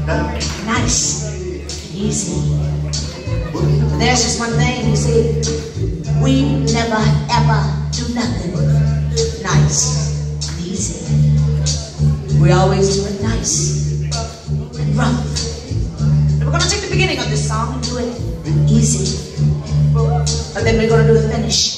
nice, easy. But there's just one thing, you see, we never ever do nothing nice and easy. We always do it nice and rough. And we're gonna take the beginning of this song and do it easy, but then we're gonna do the finish